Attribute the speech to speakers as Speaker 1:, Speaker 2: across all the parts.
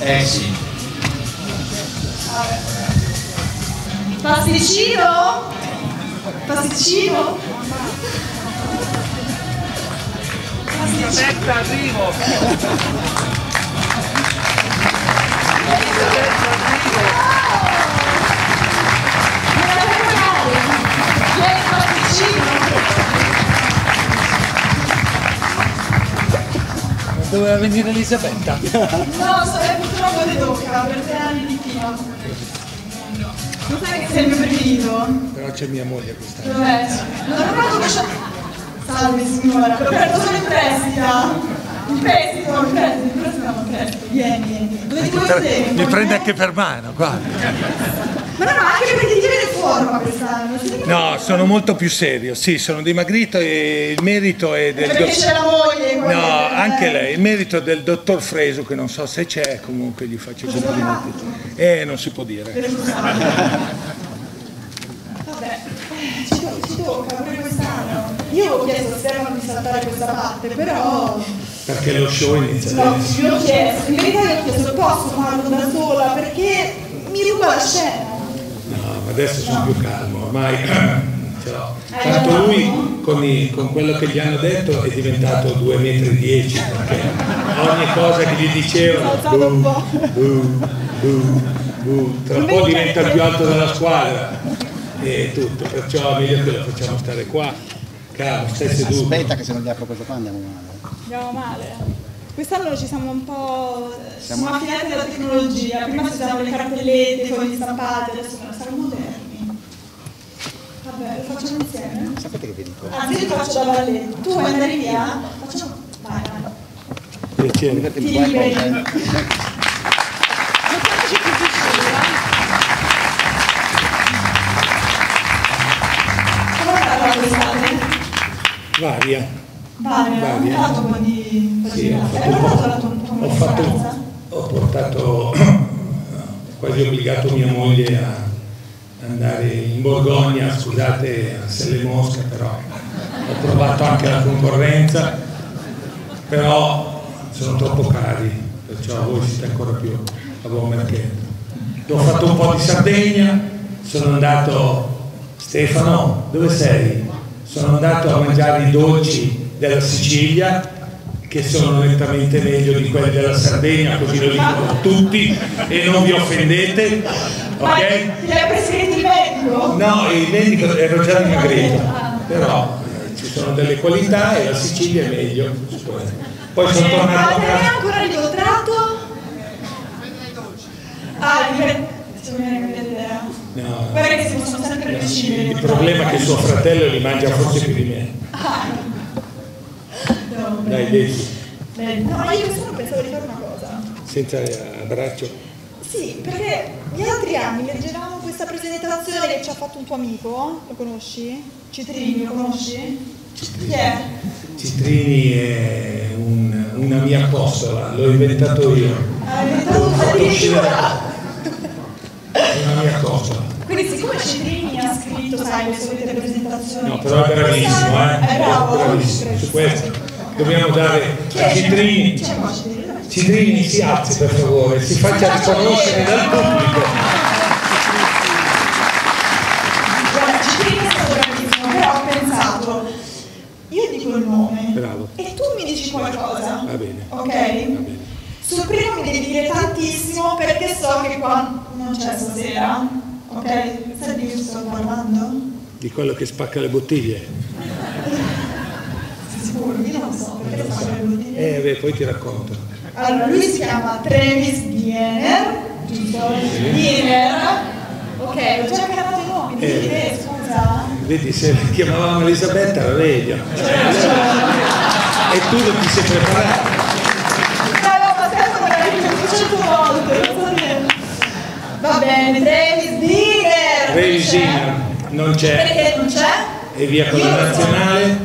Speaker 1: Sì.
Speaker 2: Pasticcino? Pasticcino?
Speaker 3: Aspetta, arrivo!
Speaker 4: Doveva venire Elisabetta.
Speaker 2: No, purtroppo ti tocca per 3 anni di fila. Lo sai che sei il mio preferito?
Speaker 4: Però c'è mia moglie quest'anno.
Speaker 2: Dov'è? Non ho mai conosciuto. Salve signora, l'ho preso solo in prestito. In prestito. Vieni. Dove ti vuoi vedere?
Speaker 4: Mi prende anche per mano, guarda.
Speaker 2: Ma no, anche perché ti viene forma quest'anno.
Speaker 4: No, sono molto più serio, sì, sono dimagrito e il merito è del...
Speaker 2: Perché c'è la moglie.
Speaker 4: No, anche lei, il merito è del dottor Fresu, che non so se c'è, comunque gli faccio i complimenti. Non si può dire.
Speaker 2: Vabbè, ci tocca pure quest'anno. Io avevo chiesto a Stefano di saltare questa parte, però...
Speaker 4: Perché lo show inizia
Speaker 2: No,
Speaker 4: adesso.
Speaker 2: io ho chiesto, in verità io ho chiesto, posso farlo da sola, perché mi ruba la scena.
Speaker 4: No, ma adesso sono più calmo, ormai ce l'ho. Tanto lui con quello che gli hanno detto è diventato 2,10 metri, perché ogni cosa che gli dicevano tra un po' diventa il più alto della squadra e tutto, perciò è meglio che lo facciamo stare qua. Calmo, stai seduto.
Speaker 1: Aspetta che se non gli apro questo qua andiamo male.
Speaker 2: Andiamo male. Quest'anno ci siamo un po'... siamo affinati alla tecnologia, prima si usavano le cartellette, poi gli stampati, adesso siamo moderni. Vabbè, lo facciamo insieme?
Speaker 1: Sapete che vi dico?
Speaker 2: Anzi, io ti faccio da balletto. Tu vuoi andare via? Facciamo... Vai.
Speaker 4: Piacere.
Speaker 2: Ti liberi. Mettiamoci più vicini, come è andata quest'anno?
Speaker 4: Varia.
Speaker 2: Varia. Ho fatto un po' di...
Speaker 4: Sì, ho portato quasi obbligato mia moglie a andare in Borgogna, scusate se le mosche, però ho provato anche la concorrenza, però sono troppo cari, perciò voi siete ancora più a buon mercato. Ho fatto un po' di Sardegna, sono andato, Stefano, dove sei? Sono andato a mangiare i dolci della Sicilia, che sono nettamente meglio di quelli della Sardegna, così lo dicono tutti e non vi offendete, ok?
Speaker 2: Ma ti hai prescritto il medico?
Speaker 4: No, il medico ero già dimagrito, però ci sono delle qualità e la Sicilia è meglio. Poi sono tornato a
Speaker 2: Ma
Speaker 4: casa.
Speaker 2: ancora l'incontrato?
Speaker 4: No,
Speaker 2: guarda che si possono sempre vicini.
Speaker 4: il problema è che suo fratello li mangia forse più di me. Dai, Desi.
Speaker 2: No, io quest'anno pensavo di fare una cosa.
Speaker 4: Senza abbraccio.
Speaker 2: Sì, perché gli altri anni leggeravamo questa presentazione che ci ha fatto un tuo amico, lo conosci? Citrini, lo conosci? Chi è?
Speaker 4: Citrini è una mia costola, l'ho inventato io.
Speaker 2: Hai inventato addirittura.
Speaker 4: Una mia costola.
Speaker 2: Quindi siccome Citrini ha scritto, sai, le solite presentazioni...
Speaker 4: No, però è bravissimo,
Speaker 2: È bravo.
Speaker 4: Bravissimo. Su questo dobbiamo dare a Citrini. Citrini si alzi per favore, si faccia riconoscere dal pubblico.
Speaker 2: Guarda, Citrini è stato bravissimo, però ho pensato, io dico il nome.
Speaker 4: Bravo.
Speaker 2: E tu mi dici qualcosa.
Speaker 4: Va bene.
Speaker 2: Ok?
Speaker 4: Va bene.
Speaker 2: Sul primo mi devi dire tantissimo perché so che qua non c'è stasera. Ok? Sai di che sto parlando?
Speaker 4: Di quello che spacca le bottiglie.
Speaker 2: Sicuro, io non so perché spacca le bottiglie.
Speaker 4: Beh, poi ti racconto.
Speaker 2: Allora, lui si chiama Travis Diener, giusto? Diener. Ok, ho già chiamato i nomi, dimmi te, scusa.
Speaker 4: Vedi, se chiamavamo Elisabetta era meglio. E tu non ti sei preparato.
Speaker 2: Ma Stefano l'hai detto 200 volte, non so niente. Va bene, Travis Diener.
Speaker 4: Travis Diener non c'è.
Speaker 2: Perché non c'è?
Speaker 4: E via con la nazionale.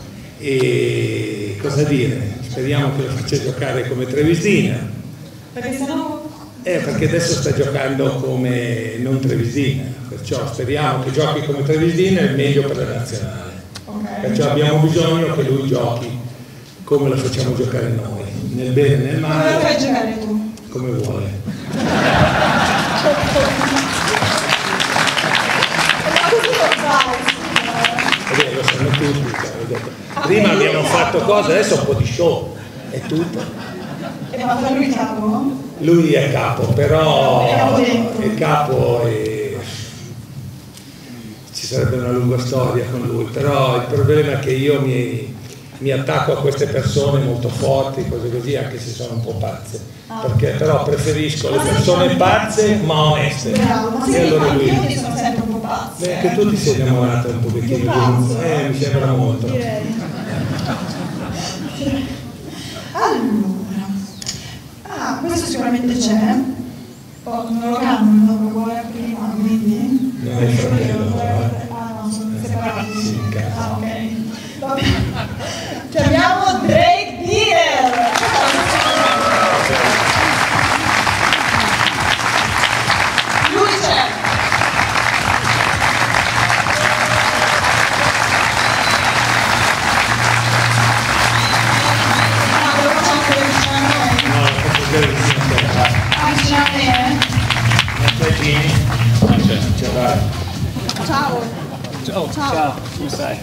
Speaker 4: E cosa dire? Speriamo che lo faccia giocare come Travis Diener.
Speaker 2: Perché sennò...
Speaker 4: Perché adesso sta giocando come non Travis Diener, perciò speriamo che giochi come Travis Diener, è meglio per la nazionale.
Speaker 2: Okay.
Speaker 4: Perciò abbiamo bisogno che lui giochi come lo facciamo giocare noi, nel bene e nel male.
Speaker 2: Come lo fai giocare tu?
Speaker 4: come vuole. Lo sanno tutti. Prima abbiamo fatto cose, adesso un po' di show, è tutto.
Speaker 2: E ma fa lui capo?
Speaker 4: Lui è capo, però è capo e ci sarebbe una lunga storia con lui, però il problema è che io mi attacco a queste persone molto forti, cose così, anche se sono un po' pazze, perché però preferisco le persone pazze ma oneste.
Speaker 2: Bravo, ma
Speaker 4: E allora lui...
Speaker 2: io sono sempre un po' pazzo.
Speaker 4: Beh, anche tu ti sei innamorata un pochettino di lui. Mi sembra molto.
Speaker 2: Direi. Allora, questo sicuramente c'è. Poi non lo cambio, non lo vuole prima, quindi.
Speaker 4: Non è il fratello,
Speaker 2: Ah no, sono separati.
Speaker 4: Sì, cazzo.
Speaker 2: Ah, ok. Va bene. Ci abbiamo Drake Dealer. Lui c'è. Ciao.
Speaker 3: Ciao, come stai?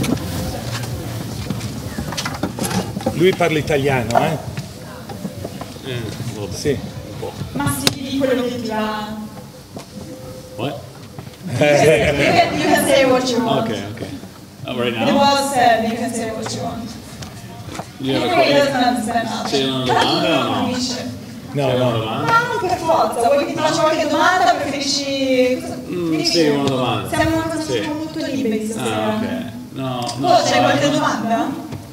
Speaker 4: Lui parla italiano, eh?
Speaker 3: Vabbè.
Speaker 4: Sì.
Speaker 3: Un po'.
Speaker 2: Ma sì, quello che ti va.
Speaker 3: What?
Speaker 2: You can say what you want.
Speaker 3: Okay. Right
Speaker 2: It
Speaker 3: now?
Speaker 2: was said, you can say what you want.
Speaker 3: You have a
Speaker 2: Anyway, he
Speaker 3: question?
Speaker 2: doesn't understand us.
Speaker 3: C'è una domanda o no?
Speaker 2: Capisce.
Speaker 4: No,
Speaker 3: C'è una
Speaker 4: no.
Speaker 3: domanda?
Speaker 2: Ma non per forza, vuoi che ti faccia qualche domanda? Preferisci... Dimmi
Speaker 3: sì,
Speaker 2: tu.
Speaker 3: una domanda.
Speaker 2: Siamo
Speaker 3: Sì.
Speaker 2: molto liberi stasera.
Speaker 3: Ah, ok. No,
Speaker 2: Tu c'hai qualche domanda?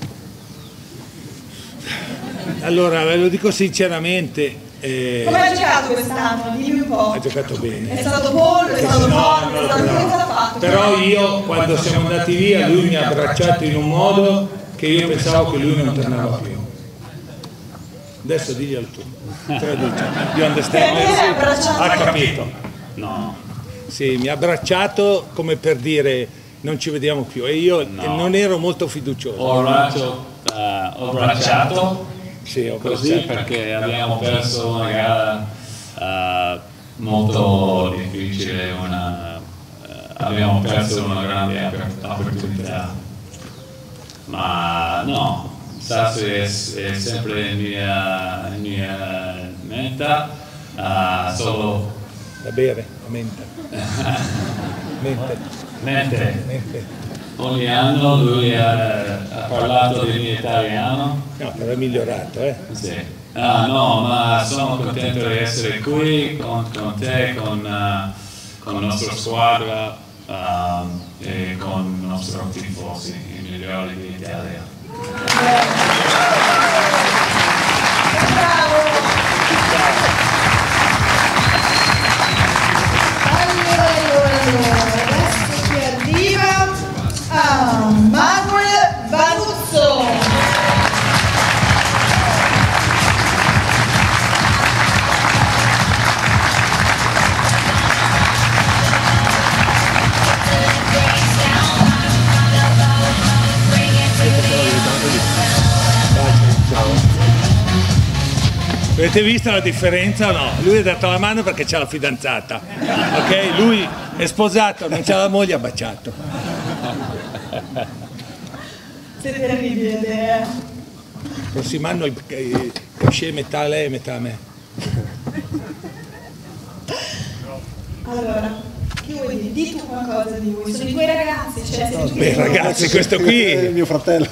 Speaker 4: Allora, ve lo dico sinceramente,
Speaker 2: Come hai giocato quest'anno? Dimmi un po'.
Speaker 4: ha giocato bene.
Speaker 2: È stato pollo, è stato forte, è stato che cosa ha fatto?
Speaker 4: Però io, quando siamo andati via, lui mi ha abbracciato in un modo che io pensavo che lui non tornava più. Adesso diglielo tu. Traduci. You understand?
Speaker 2: Perché l'hai abbracciato?
Speaker 4: Ha capito.
Speaker 3: No.
Speaker 4: Sì, mi ha abbracciato come per dire non ci vediamo più e io
Speaker 3: No.
Speaker 4: non ero molto fiducioso.
Speaker 3: Ho abbracciato
Speaker 4: Sì, ho
Speaker 3: così
Speaker 4: abbracciato.
Speaker 3: perché abbiamo perso una gara molto difficile, abbiamo perso una grande opportunità. Ma no, Sassi è sempre in mia meta, solo
Speaker 4: Da bere, a menta.
Speaker 3: mente.
Speaker 4: Mente.
Speaker 3: Ogni anno lui ha parlato di mio italiano.
Speaker 4: No, però è migliorato, eh.
Speaker 3: Sì. No, ma sono contento di essere qui con te, con la nostra squadra e con i nostri tifosi, i migliori d'Italia.
Speaker 2: Bravo! Allora, adesso ci arriva Manuel Vanuzzo.
Speaker 4: Avete visto la differenza o no? Lui ha dato la mano perché c'ha la fidanzata, ok? Lui è sposato, non c'ha la moglie, ha baciato.
Speaker 2: Siete terribili, il
Speaker 4: Prossimo anno il cachet metà lei e metà me.
Speaker 2: Allora, che vuoi dire? Di tu qualcosa di lui. Sono i tuoi ragazzi, cioè sei tu
Speaker 4: Beh ragazzi, questo qui...
Speaker 1: È mio fratello.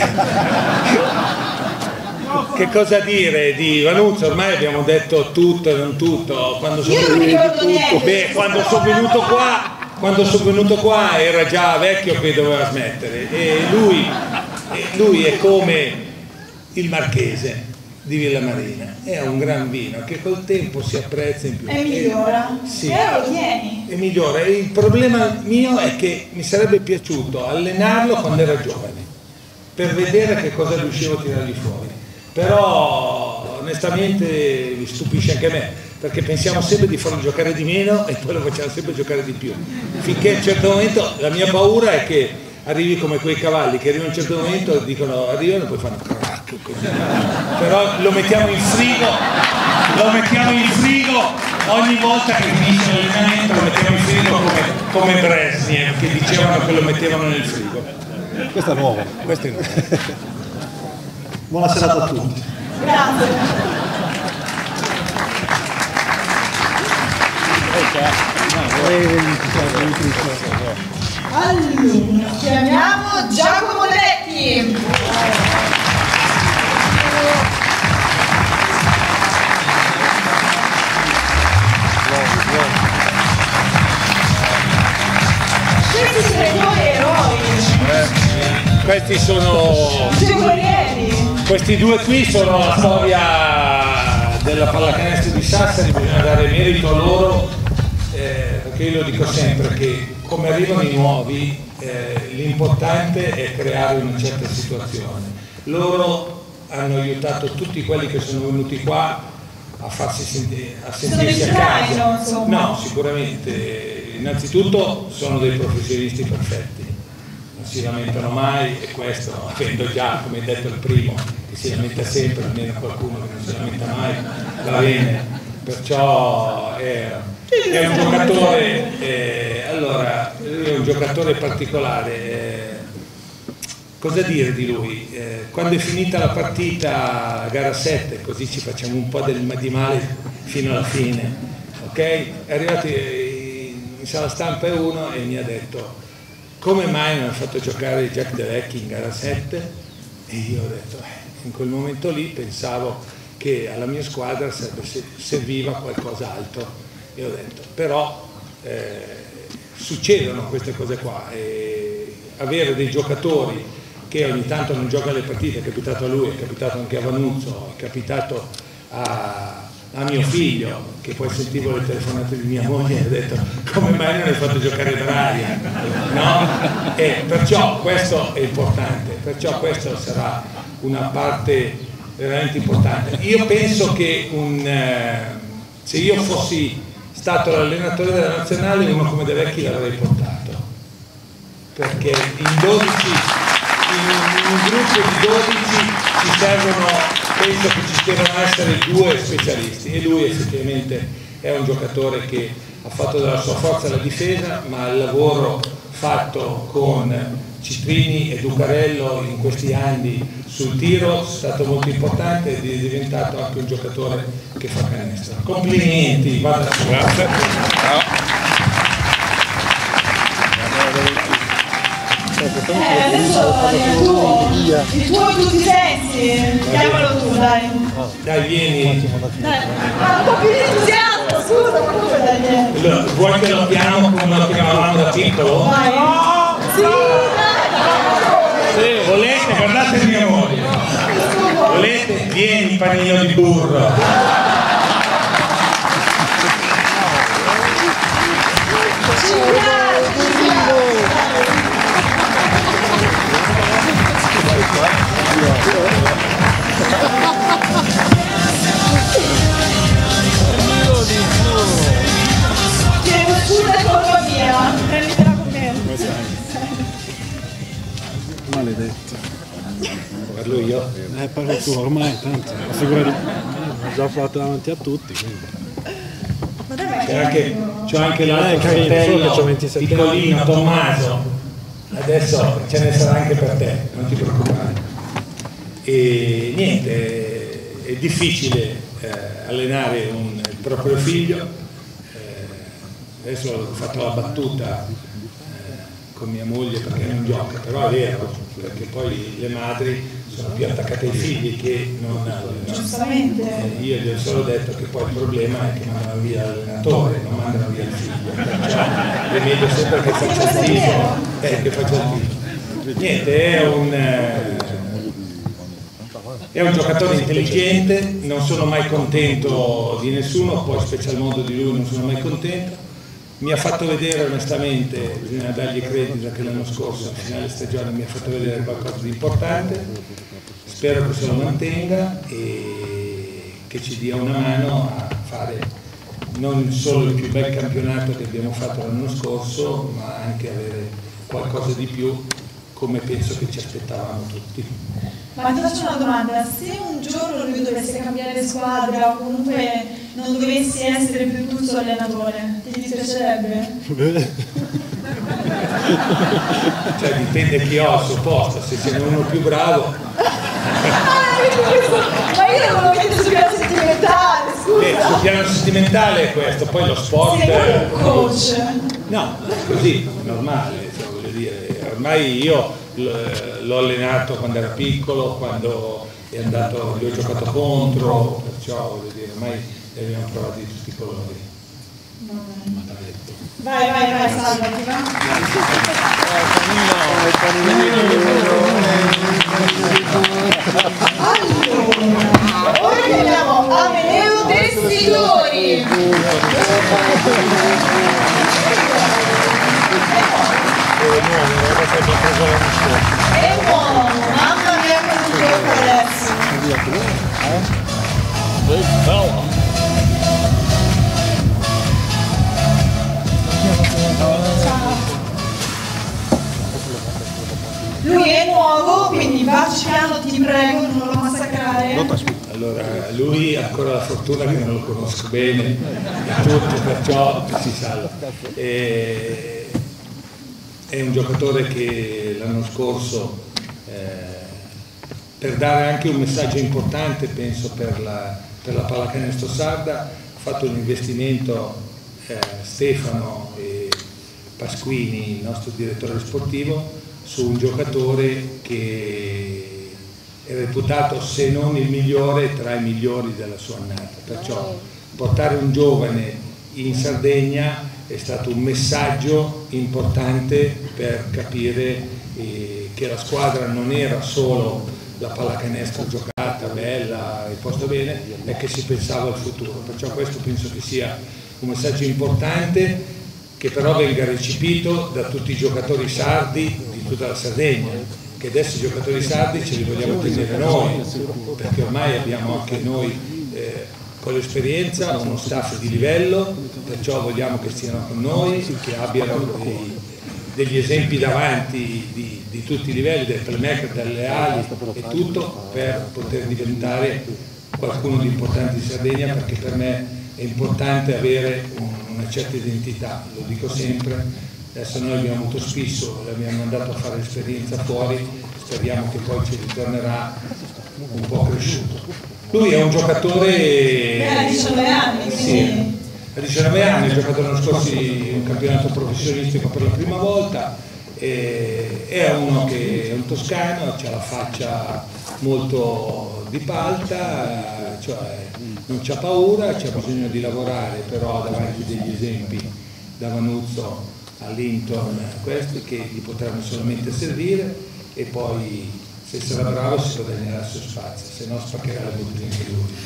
Speaker 4: Che cosa dire di Vanuzzo? Ormai abbiamo detto tutto e non tutto. Quando sono
Speaker 2: Io non mi ricordo niente.
Speaker 4: Beh, quando sono venuto qua era già vecchio che doveva smettere. E lui è come il Marchese di Villamarina, è un gran vino che col tempo si apprezza in più.
Speaker 2: E migliora.
Speaker 4: Sì.
Speaker 2: E allora lo tieni.
Speaker 4: E migliora. E il problema mio è che mi sarebbe piaciuto allenarlo quando era giovane, per vedere che cosa riuscivo a tirargli fuori. Però onestamente mi stupisce anche me, perché pensiamo sempre di farlo giocare di meno e poi lo facciamo sempre giocare di più. Finché a un certo momento la mia paura è che arrivi come quei cavalli che arrivano a un certo momento dicono arrivano e poi fanno crack però lo mettiamo in frigo ogni volta che finisce l'allenamento, lo mettiamo in frigo come Brezhnev, che dicevano che lo mettevano nel frigo.
Speaker 1: Questo è nuovo.
Speaker 4: Questo è nuovo.
Speaker 1: Buona serata a tutti.
Speaker 2: Grazie. Allora, chiamiamo Giacomo Lecchi. Questi sono i tuoi eroi.
Speaker 4: Questi sono... Questi due qui sono la storia della pallacanestro di Sassari, bisogna dare merito a loro, perché io lo dico sempre che come arrivano i nuovi, l'importante è creare una certa situazione. Loro hanno aiutato tutti quelli che sono venuti qua a sentirsi a casa. No, sicuramente, innanzitutto sono dei professionisti perfetti. Non si lamentano mai, e questo, avendo già, come detto il primo, che si lamenta sempre, almeno qualcuno che non si lamenta mai, va bene, perciò è un giocatore, allora, lui è un giocatore particolare. Cosa dire di lui? Quando è finita la partita, gara 7, così ci facciamo un po' di male fino alla fine, ok? È arrivato in sala stampa uno e mi ha detto: come mai non ha fatto giocare Jack De Vecchi in gara 7? E io ho detto, in quel momento lì pensavo che alla mia squadra serviva qualcos'altro. E ho detto, però succedono queste cose qua, e avere dei giocatori che ogni tanto non giocano le partite, è capitato a lui, è capitato anche a Vanuzzo, è capitato a mio figlio, che poi sentivo le telefonate di mia moglie e ho detto come mai non hai fatto giocare Brian, no? E perciò questo è importante, perciò questo sarà una parte veramente importante. Io penso che se io fossi stato l'allenatore della nazionale, uno come De Vecchi l'avrei portato, perché in un gruppo di 12 ci servono, penso che ci devono essere 2 specialisti, e lui effettivamente è un giocatore che ha fatto della sua forza la difesa, ma il lavoro fatto con Citrini e Ducarello in questi anni sul tiro è stato molto importante, ed è diventato anche un giocatore che fa canestro. Complimenti, vada. Grazie.
Speaker 2: Adesso il tuo in tutti i sensi, chiamalo tu, dai.
Speaker 4: Dai, vieni.
Speaker 2: Dai, un po' più di entusiasmo, scusa, ma come dai?
Speaker 4: Vuoi che lo chiamo come lo chiamavamo da piccolo?
Speaker 2: Vai. Sì,
Speaker 4: Se volete, guardate mia moglie. Volete? Vieni, panino di burro.
Speaker 2: chiedo scusa e compagnia, prenditela con me.
Speaker 1: Maledetto.
Speaker 4: Parlo io?
Speaker 1: Parlo tu ormai, tanto. La figura di... L'ho già fatta davanti a tutti, quindi.
Speaker 2: Ma dai,
Speaker 4: C'ho anche l'altro fratello piccolino, Tommaso. Adesso ce ne sarà anche per te, non ti preoccupare. E niente, è difficile allenare il proprio figlio. Adesso ho fatto la battuta con mia moglie perché non gioca, però è vero, perché poi le madri sono più attaccate ai figli che non allenano.
Speaker 2: giustamente.
Speaker 4: Io gli ho solo detto che poi il problema è che mandano via l'allenatore, non mandano via il figlio, perciò è meglio sempre che faccia il tifo. Niente, è un giocatore intelligente, non sono mai contento di nessuno, poi special modo di lui non sono mai contento. Mi ha fatto vedere onestamente, bisogna dargli credito, che l'anno scorso a finale stagione mi ha fatto vedere qualcosa di importante, spero che se lo mantenga e che ci dia una mano a fare non solo il più bel campionato che abbiamo fatto l'anno scorso, ma anche avere qualcosa di più come penso che ci aspettavamo tutti.
Speaker 2: Ma ti faccio una domanda, se un giorno lui dovesse cambiare squadra o comunque non dovessi essere più tu il suo allenatore, ti dispiacerebbe?
Speaker 4: Cioè dipende chi ho al suo posto, se ce n'è uno più bravo.
Speaker 2: Ma io non lo vedo sul piano sentimentale, scusa.
Speaker 4: Sul piano sentimentale è questo, poi lo sport...
Speaker 2: Sei un coach.
Speaker 4: No, è così, è normale, cioè, voglio dire, ormai io l'ho allenato quando era piccolo, quando è andato, gli ho giocato contro, perciò voglio dire, ormai li abbiamo provati di tutti i colori.
Speaker 2: Vai, salvati, va. Allora, ora chiamiamo Amedeo Tessitori. È buono, mamma mia che si gioca adesso. Lui è nuovo, quindi vacci piano, ti prego, non lo massacrare.
Speaker 4: Allora, lui ha ancora la fortuna che non lo conosco bene, e tutto, perciò si salva. È un giocatore che l'anno scorso, per dare anche un messaggio importante, penso per la pallacanestro sarda, ha fatto un investimento, Stefano e Pasquini, il nostro direttore sportivo, su un giocatore che è reputato, se non il migliore, tra i migliori della sua annata. Perciò portare un giovane in Sardegna è stato un messaggio importante per capire che la squadra non era solo la pallacanestro giocata, bella e posta bene, e che si pensava al futuro. Perciò questo penso che sia un messaggio importante, che però venga recepito da tutti i giocatori sardi di tutta la Sardegna, che adesso i giocatori sardi ce li vogliamo tenere noi, perché ormai abbiamo anche noi con l'esperienza uno staff di livello, perciò vogliamo che stiano con noi, che abbiano degli esempi davanti di tutti i livelli, del playmaker, delle ali e tutto, per poter diventare qualcuno di importante in Sardegna, perché per me è importante avere una certa identità, lo dico sempre. Adesso noi abbiamo avuto Spisso, l'abbiamo mandato a fare l'esperienza fuori, speriamo che poi ci ritornerà un po' cresciuto. Lui è un giocatore...
Speaker 2: Ha 19 anni, quindi...
Speaker 4: Sì, a 19 anni ha giocato l'anno scorso un campionato professionistico per la prima volta, è uno che è un toscano, ha la faccia molto di palta, cioè non c'ha paura, c'ha bisogno di lavorare, però ha davanti degli esempi da Vanuzzo all'Inton, questi che gli potranno solamente servire, e poi se sarà bravo si guadagnerà il suo spazio, se no spaccherà la bottiglia anche lui.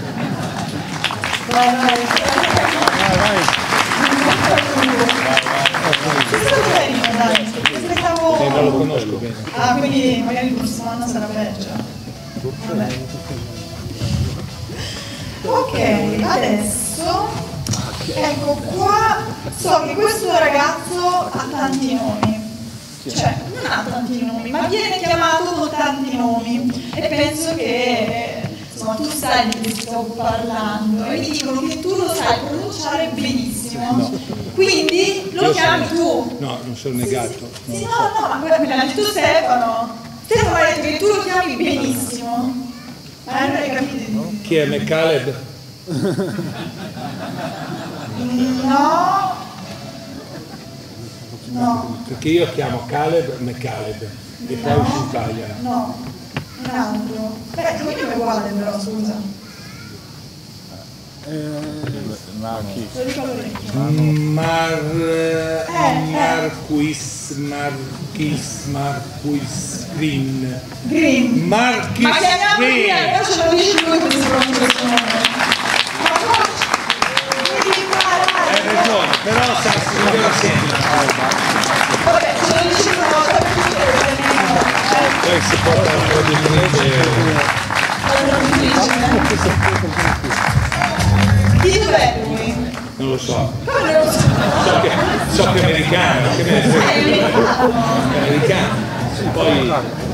Speaker 4: Non lo conosco bene.
Speaker 2: Ah, quindi magari il prossimo anno sarà peggio. Vabbè. Ok, adesso ecco qua, so che questo ragazzo ha tanti nomi, cioè non ha tanti nomi, ma viene chiamato con tanti nomi, e penso che insomma tu sai di che sto parlando, e mi dicono che tu lo sai pronunciare benissimo, no. Quindi lo chiami tu.
Speaker 4: No, non sono negato.
Speaker 2: Sì, no, ma quella me l'ha detto Stefano. Stefano mi ha detto che tu lo chiami benissimo. Ma non hai capito?
Speaker 4: Chi è McCaleb?
Speaker 2: No.
Speaker 4: Perché io chiamo Caleb McCaleb e poi si sbaglia.
Speaker 2: No, un altro. Il cognome è uguale però, scusa. Lo dico all'orecchio.
Speaker 4: Marquis Green.
Speaker 2: Marquis
Speaker 4: Ma chiamiamo
Speaker 2: Green. Ma ce lo dice lui come si pronuncia il suo nome.
Speaker 4: Hai ragione, però sa si muoveva sempre.
Speaker 2: Vabbè, ce lo dice una volta per tutte.
Speaker 4: Poi si porta un po' di inglese.
Speaker 2: Di dov'è lui?
Speaker 4: Non lo so.
Speaker 2: Come non lo so?
Speaker 4: So che è americano, che me ne frega. È americano.
Speaker 3: Poi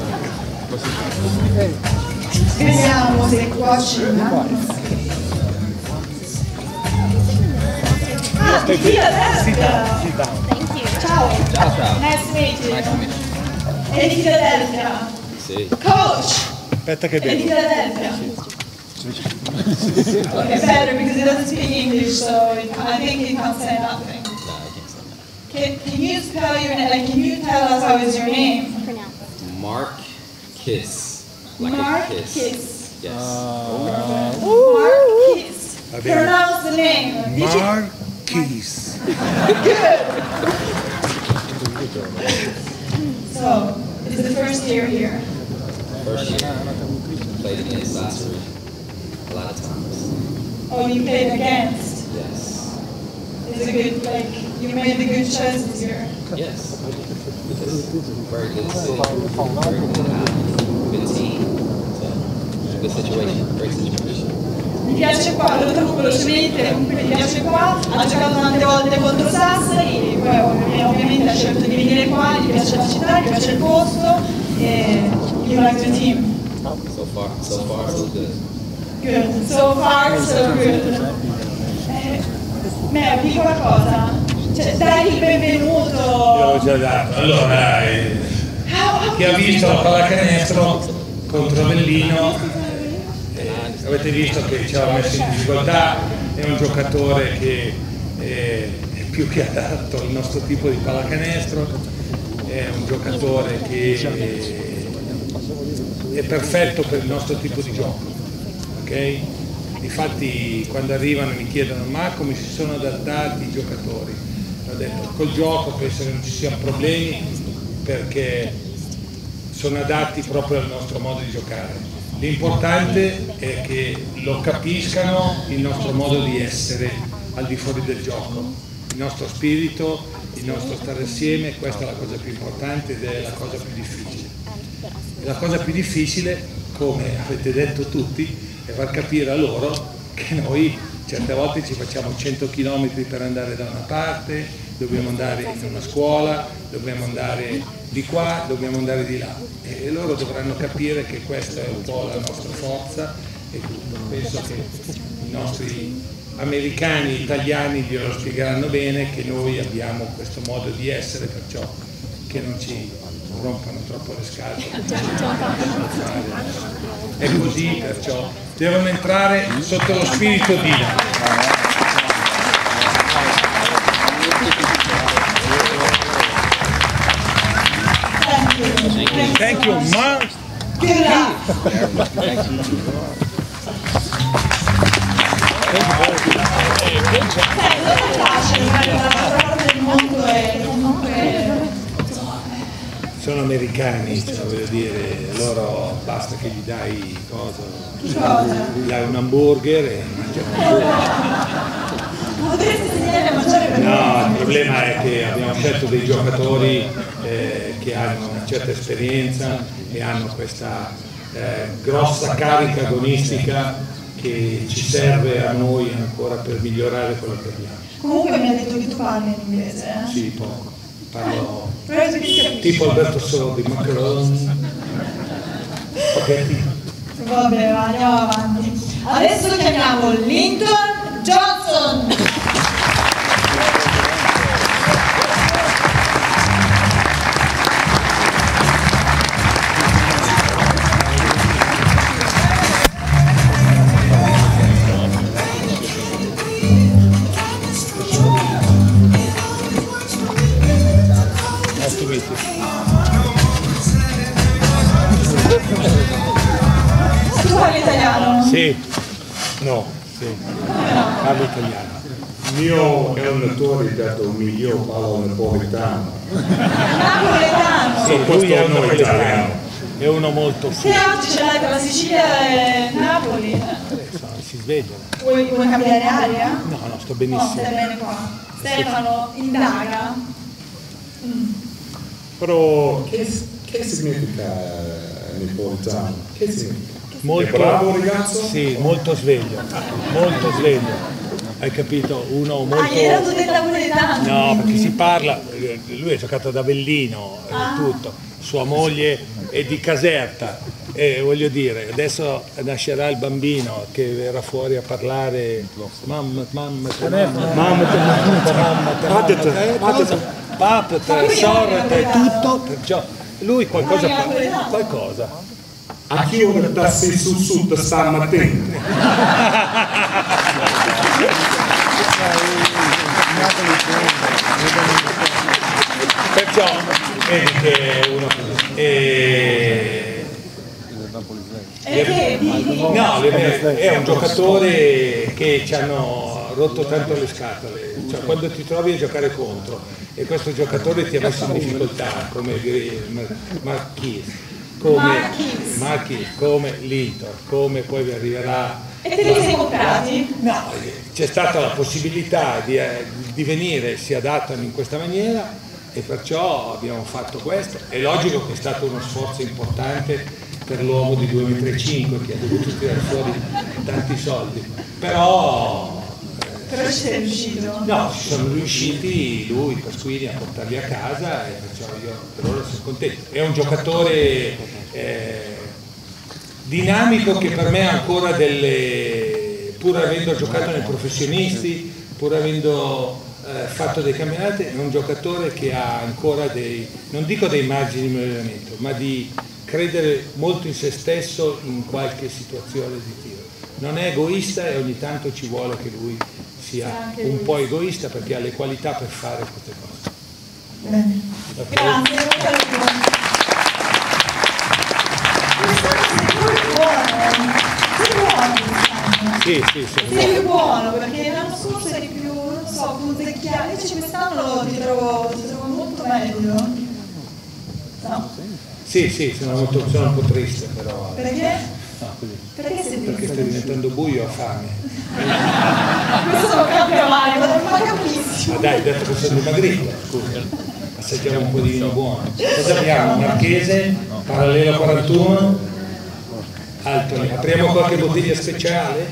Speaker 2: vediamo se qua c'è. Ah, di Philadelphia. Ciao. Nice to meet you. È di Philadelphia.
Speaker 3: sì.
Speaker 2: Coach.
Speaker 1: Aspetta che
Speaker 2: È di
Speaker 1: bevo.
Speaker 2: Philadelphia. Okay, better because he doesn't speak English, so I think he can't say nothing. Can you spell your name? Like, can you tell us how is your name?
Speaker 5: Mark Kiss. Like
Speaker 2: Mark
Speaker 5: a kiss.
Speaker 2: Kiss.
Speaker 5: Yes.
Speaker 2: Mark Kiss. Pronounce the name.
Speaker 1: Marquis.
Speaker 2: So, it's the first year here.
Speaker 5: First year. Played against last week. A lot of times.
Speaker 2: Oh, you played against.
Speaker 5: Yes.
Speaker 2: Is it good? Like, you made the good choices here.
Speaker 5: Yes. Because very good city, very good team. So, good situation, great situation.
Speaker 2: Mi piace qua, lo trovo velocemente, comunque mi piace qua. Ha giocato tante volte contro Sassari, poi ovviamente ha scelto di venire qua, gli piace la città, gli piace il posto e you like the team.
Speaker 5: So far, so good.
Speaker 2: Good, so far so good. Meo, di qualcosa? Cioè, dai il benvenuto.
Speaker 4: Io l'ho già dato. Allora, chi ha visto la pallacanestro contro Avellino, avete visto che ci aveva messo in difficoltà, è un giocatore che è più che adatto al nostro tipo di pallacanestro, è un giocatore che è perfetto per il nostro tipo di gioco, ok? Infatti quando arrivano mi chiedono ma come si sono adattati i giocatori? Ho detto col gioco penso che non ci siano problemi perché sono adatti proprio al nostro modo di giocare. L'importante è che lo capiscano il nostro modo di essere al di fuori del gioco, il nostro spirito, il nostro stare assieme, questa è la cosa più importante ed è la cosa più difficile. E la cosa più difficile, come avete detto tutti, è far capire a loro che noi certe volte ci facciamo 100 km per andare da una parte, dobbiamo andare in una scuola, dobbiamo andare di qua, dobbiamo andare di là e loro dovranno capire che questa è un po' la nostra forza e penso che i nostri americani, italiani glielo spiegheranno bene che noi abbiamo questo modo di essere, perciò che non ci rompano troppo le scatole. È così, perciò devono entrare sotto lo spirito Dinamo.
Speaker 1: Thank you, Mark.
Speaker 2: Good luck. Non è facile, dall'altra parte del mondo e comunque
Speaker 4: Sono americani, cioè, voglio dire, loro basta che gli dai gli dai un hamburger e mangiano un hamburger.
Speaker 2: potresti insegnare a mangiare per
Speaker 4: No, il problema è che abbiamo scelto dei giocatori che hanno una certa esperienza e hanno questa grossa carica agonistica che ci serve a noi ancora per migliorare quello che abbiamo.
Speaker 2: Comunque mi ha detto che tu parli in inglese, eh?
Speaker 4: Sì, poco. Parlo
Speaker 2: Però si capisce.
Speaker 4: tipo Alberto Sordi, Macron. Ok.
Speaker 2: Vabbè, andiamo avanti. Adesso chiamiamo Linton Johnson. Tu parli italiano?
Speaker 4: Sì, no, sì, parlo italiano.
Speaker 6: Il mio è un attore dato un miglior parlo napoletano.
Speaker 2: Napoletano?
Speaker 4: Sì, lui è uno
Speaker 6: italiano.
Speaker 4: è uno molto
Speaker 2: Che oggi ce l'hai con la Sicilia e Napoli?
Speaker 4: adesso si svegliano.
Speaker 2: Vuoi cambiare aria?
Speaker 4: No, no, sto
Speaker 2: No,
Speaker 4: benissimo.
Speaker 2: stai bene qua. Stefano indaga.
Speaker 6: Però che significa napoletano? Che significa?
Speaker 4: Molto
Speaker 6: È bravo ragazzo?
Speaker 4: Sì, molto sveglio, molto sveglio. Hai capito? Uno molto.
Speaker 2: Ah, gli hai dato del napoletano?
Speaker 4: No, perché si parla, lui ha giocato ad Avellino, tutto, sua moglie è di Caserta, voglio dire, adesso nascerà il bambino che verrà fuori a parlare mamma, papà, sorte, tutto, perciò lui qualcosa.
Speaker 6: A chi ora da sei su da stamattina?
Speaker 4: Perciò vedi che uno no, è un giocatore che ci hanno rotto tanto le scatole, cioè, quando ti trovi a giocare contro e questo giocatore ti ha messo in difficoltà come Marquis, come Litor, come poi vi arriverà.
Speaker 2: E te li sei comprati?
Speaker 4: No, c'è stata la possibilità di venire, si adattano in questa maniera e perciò abbiamo fatto questo. È logico che è stato uno sforzo importante per l'uomo di 2,5 m che ha dovuto tirare fuori tanti soldi, però
Speaker 2: ci sei riuscito?
Speaker 4: No, ci sono riusciti lui, Pasquini, a portarli a casa e perciò io per ora sono contento. È un giocatore dinamico che per me ha ancora pur avendo giocato nei professionisti, pur avendo fatto dei campionati, è un giocatore che ha ancora non dico dei margini di miglioramento, ma di credere molto in se stesso in qualche situazione di tiro. Non è egoista e ogni tanto ci vuole che lui sia un po' egoista perché ha le qualità per fare queste cose.
Speaker 2: Bene. Grazie.
Speaker 4: Sì,
Speaker 2: sei buono perché l'anno scorso eri più, non so, punzecchiato, invece quest'anno ti trovo molto meglio. No.
Speaker 4: Sì, sono un po' triste però.
Speaker 2: Perché?
Speaker 4: No, così.
Speaker 2: Perché sei triste?
Speaker 4: Perché sta diventando buio, ho fame.
Speaker 2: Questo non cambia mai, ma capisco.
Speaker 4: Ma dai, detto che sono dimagrito, scusa. Assaggiamo un po' di vino buono. Cosa abbiamo? Marchese, Parallelo 41, Altoni. Apriamo qualche bottiglia speciale?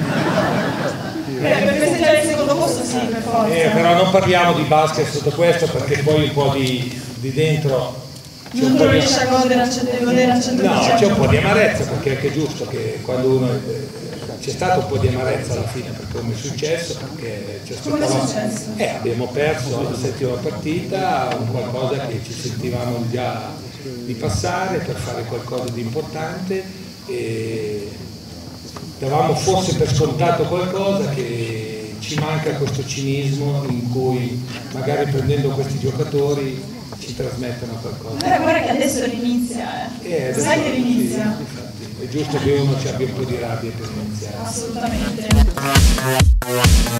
Speaker 2: Per festeggiare il secondo posto sì, per forza.
Speaker 4: Però non parliamo di basket sotto questo perché poi un po' di dentro...
Speaker 2: Non lo riesci a godere al 100%.
Speaker 4: No, c'è un po' di amarezza perché è anche giusto che quando uno... c'è stato un po' di amarezza alla fine per come è successo, perché ci aspettavamo... abbiamo perso la 7ª partita, un qualcosa che ci sentivamo già di passare per fare qualcosa di importante e davamo forse per scontato qualcosa che ci manca questo cinismo in cui magari prendendo questi giocatori ci trasmettono qualcosa.
Speaker 2: Guarda che adesso rinizia, sai che rinizia.
Speaker 4: Sì, infatti, è giusto che uno ci abbia un po' di rabbia per iniziare.
Speaker 2: Assolutamente.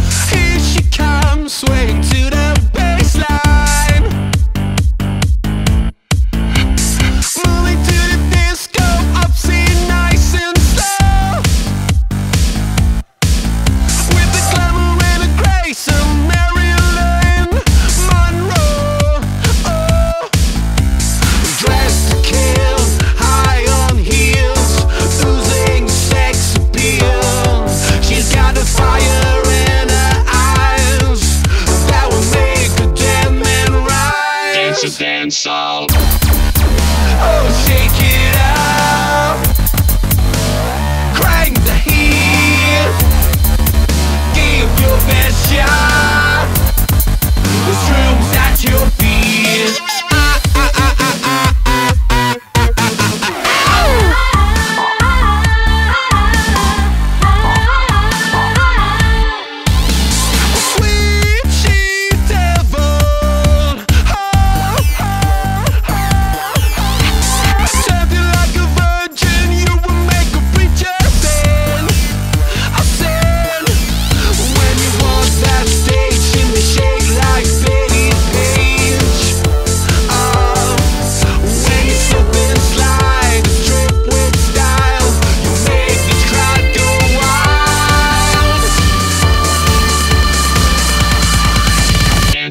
Speaker 7: Swing to the baseline.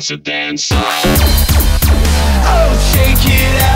Speaker 7: to dance. Oh, shake it out.